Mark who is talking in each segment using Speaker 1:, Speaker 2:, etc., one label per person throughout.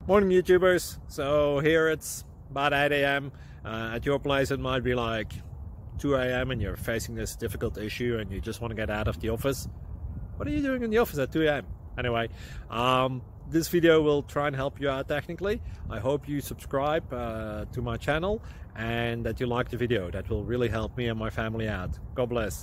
Speaker 1: Morning YouTubers. So here it's about 8 a.m. At your place it might be like 2 a.m. and you're facing this difficult issue and you just want to get out of the office. What are you doing in the office at 2 a.m.? Anyway, this video will try and help you out technically. I hope you subscribe to my channel and that you like the video. That will really help me and my family out. God bless.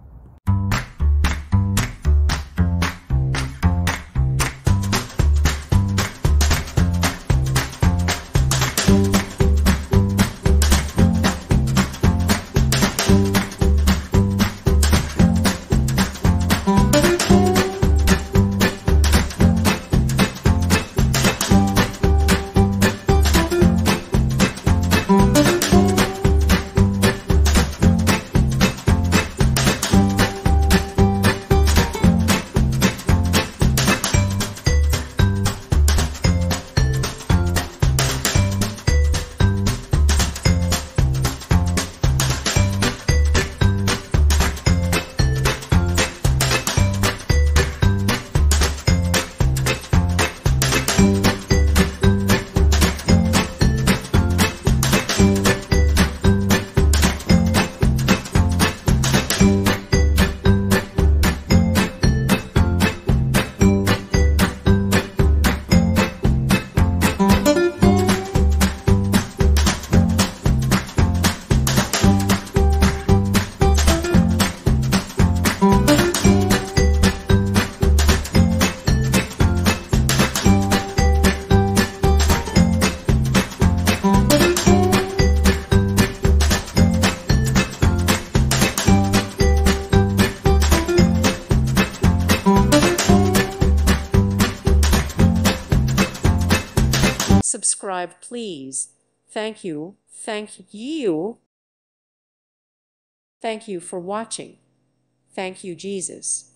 Speaker 2: Subscribe, please. Thank you. Thank you. Thank you for watching. Thank you, Jesus.